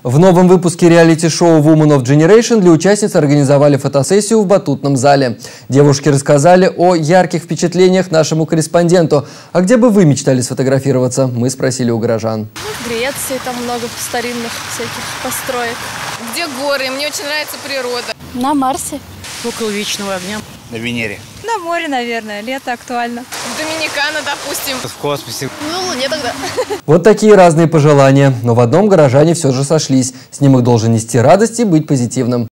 В новом выпуске реалити-шоу Women of Generation для участниц организовали фотосессию в батутном зале. Девушки рассказали о ярких впечатлениях нашему корреспонденту. А где бы вы мечтали сфотографироваться? Мы спросили у горожан. В Греции там много старинных всяких построек. Где горы? Мне очень нравится природа. На Марсе. Около вечного огня. На Венере. На море, наверное. Лето актуально. В Доминикана, допустим. В космосе. Ну, Луне тогда. Вот такие разные пожелания. Но в одном горожане все же сошлись. Снимок должен нести радость и быть позитивным.